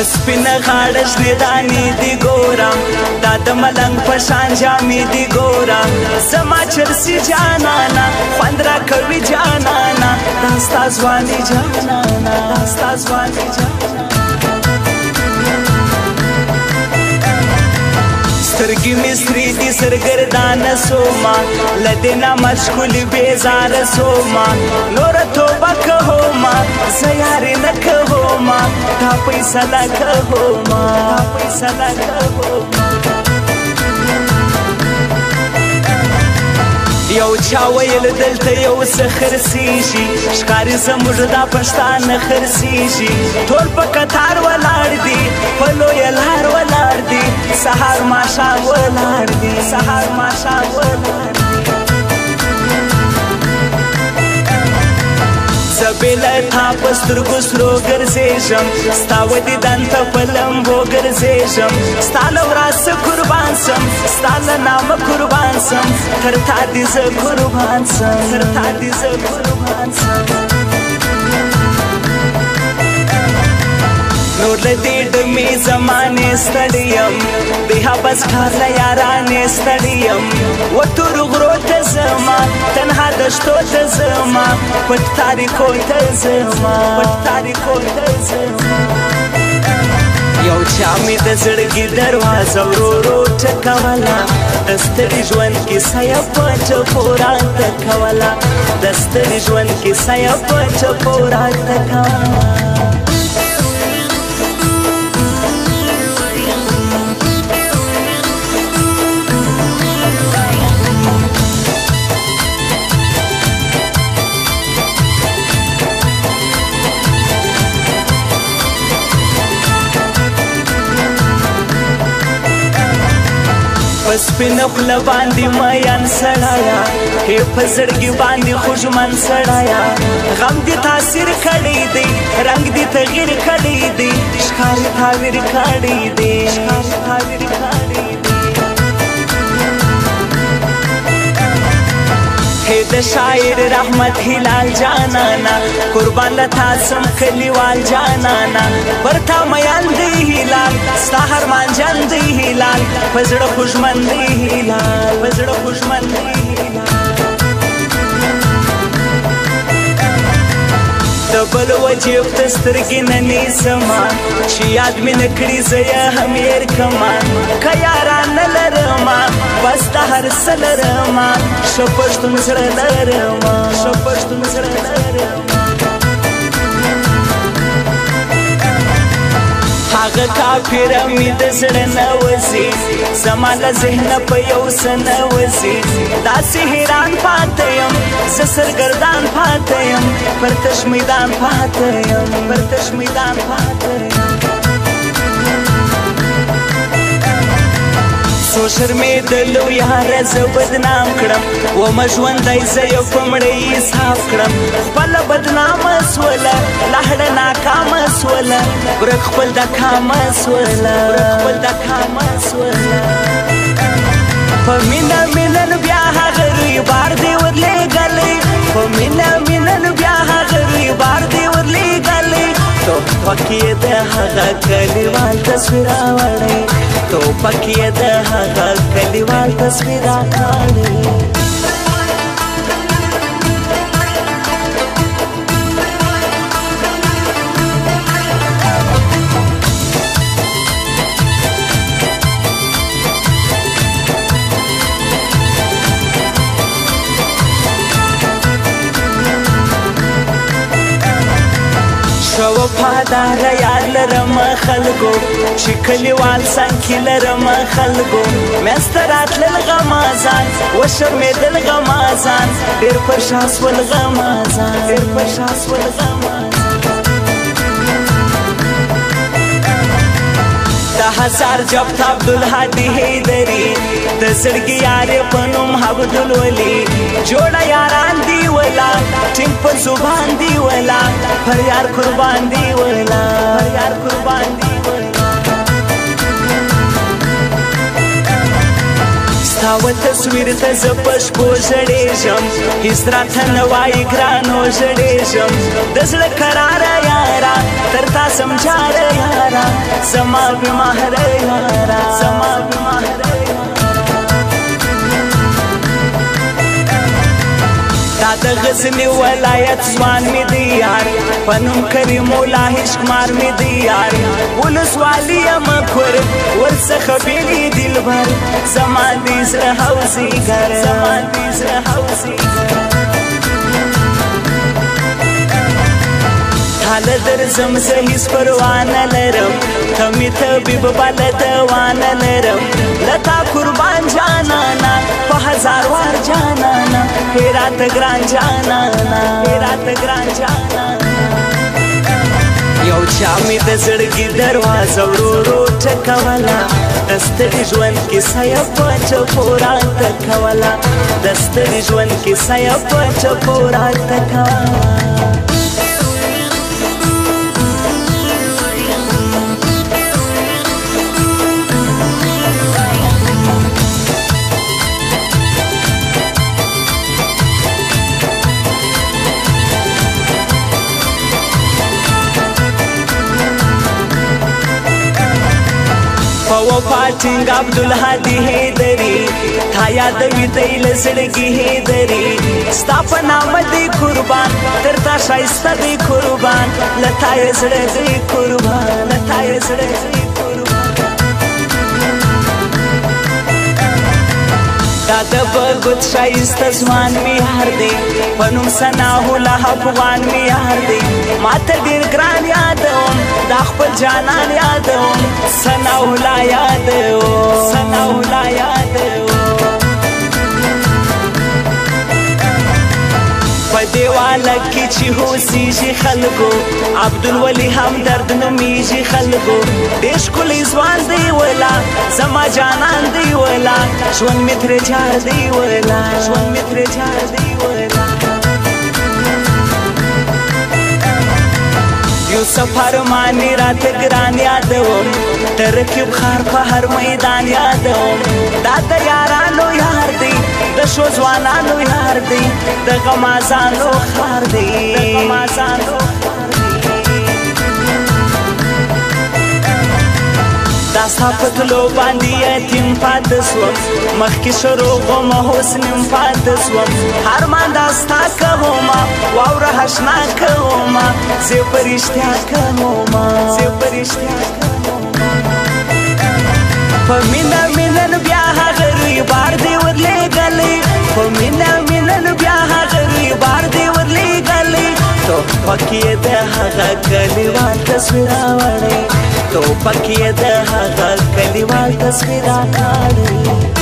پسپینه غاړه شنې دانې دي ګوره دا د ملنګ په شان جامې دي ګوره زما چرسي جانانا خوند راکوي جانانا دا ستا ځواني جانانا دا ستا ځواني جانانا سترګې مې سرې دي سرګردانه سوما له دې نه مشغول بېزاره سوما نوره توبه کوما زه یارې نه کوما دا فیصله کوما دا فیصله کوما یو چا ویل دلته یو څه خرڅېږي ښکاري زموږ دا پښتانه خرڅېږي ټول په کتار ولاړ دي په لویه لار ولاړ دي سهار ماښام ولاړ دي سهار ماښام ولاړ دي زه بې له تا په سترګو سرو ګرځېږم ستا و دیدن ته په لمبو ګرځېږم ستا له وراسه قربان سم ستا له نامه قربان سم تر تا دې زه قربان سم تر تا دې زه قربان سم نور له دې ډمې زمانې ستړی یم بې حبس ښار له یارانې ستړی یم و تورو غرو ته ځمه تنها دښتو ته ځمه پټ تاریکو ته ځمه پټ تاریکو ته ځمه یو چا مې د زړګي دروازه ورو ورو ټکوله د ستړي ژوند کیسه یې په ټپو راته کوله د ستړي ژوند کیسه یې په ټپو راته کوله پسپینه خوله باندې مین سړیه هې په زړګي باندې خوږمن سړیه غم دې تاثیر کړی دی رنګ دې تغیر کړی دی ښکاري تعبیر کړی دی ښکاري تعبیر کړی دی د شاعر رحمت هلال جانانا قربان لتا سم کلیوال جانانا برتا میان دی هلال ستا هرمان جان دی هلال پزړه خوشمن دی هلال پزړه خوشمن دی هلال د بل وجیب ته سترګې نه نیسمه چې یاد مې نه کړي زه یې هم هېر کړمه که یاران نه لرمه بس د هر څه لرمه ښه پښتون زړه لرمه ښه پښتون زړه لرمه هغه کافره مې د زړه نه وځي زما له ذهنه په یو څه نه وځي داسې حیران پاته یم زه سرګردان پاته یم پر تش میدان پاته یم پر تش میدان پاته یم څو شرمېدلو یاره زه بدنام کړم ومه ژوندی زه یو په مړۍ حساب کړم خپله بدنامه سوله لاړه ناکامه سوله ورک خپل د کامه سوله ورک خپل د کامه سوله په مینه مینن بیا هغه روی بار دې ورلېږلی په مینه مینن بیا هغه روی بار دې ورلېږلی توپک یې د هغه کلیوال تصویر راوړی توپک یې د هغه کلیوال تصویر راوړی وفادار یار لرم خلکو چې کلیوال څنګه لرم خلکو مېسته راتلل غمازان وشرمېدل غمازان ډېر په شا سول غمازان ډېر په شا سول غمازان د هزار جفت عبدالهادي حیدري د زړګي یارې په نوم عبدالولي جوړه یاران دی ولا ټینګ په زبان دی ولا پر یار قربان دی ولا پر یار قربان دی ولا ستا و تصویر ته زه په شپو ژړېږم هېڅ راته نه وایي ګرانو ژړېږم د زړه کراره یاره تر تا سم جاره یاره زما بېمهره یاره زما بېمهره دا د غزني ولایت ځوان مې دی یار په نوم کریم الله هشکمار مې دی یار ولسوالي یم کور ورڅخه بېل یې دلبر زما د زړه حوزیګر زما د زړه حوزیګر حاله درځم زه هېڅ پروا نه لرم ته مې طبیب بله دوا نه لرم له تا قربان جانانه په هزار وار جانانه هې راته ګران جانانه هې راته ګران جانانه یو چا مې د زړګي دروازه ورو ورو ټکوله د ستړي ژوند کیسه یې په چپو راته کوله د ستړي ژوند کیسه یې په چپو راته کوله وفاتینګ عبدالهادي حیدري تا یادوي دی له زړګي حیدري ستا په نامه دی قربان تر تا ښایسته دی قربان له تا یې زړه دی قربان له تا یې زړه دی قربان دا د بګوت ښایسته ځوان مې یار دی په نوم ثناه الله افغان مې یار دی ما ته ډېر ګران یادوم دا خپل جانان یادوم ثناه الله یادوم ثناه الله یادوم په دیواله کې چې اوسېږي خلکو عبدالولي همدرد نومېږي خلکو ډېر ښکلی ځوان دی ولا زما جانان دی ولا ژوند مې ترې جار دی ولا ژوند مې ترې جار دی ولا یوسف ارماني راته ګران یادوم د رقیب خار په هر میدان یادوم دا د یارانو یار دی د ښو ځوانانو یار دی د غمازانو خار دی د غمازانو دا ستا په تلو باندې یتیم پاته سوم مخکې شروع وم حسن م پاته سوم هر مان دا ستا کومه واوره اشنا کومه زه په رښتیا کومه زه په رښتیا کومه په مینه مینه نو بیا هغه روی بار دی ورلېږلی په مینه مینه نو بیا هغه روی بار دی ورلېږلی توپک یې د هغه کلیوال تصویر راوړی توپک یې د هغه کلیوال تصویر راکاږي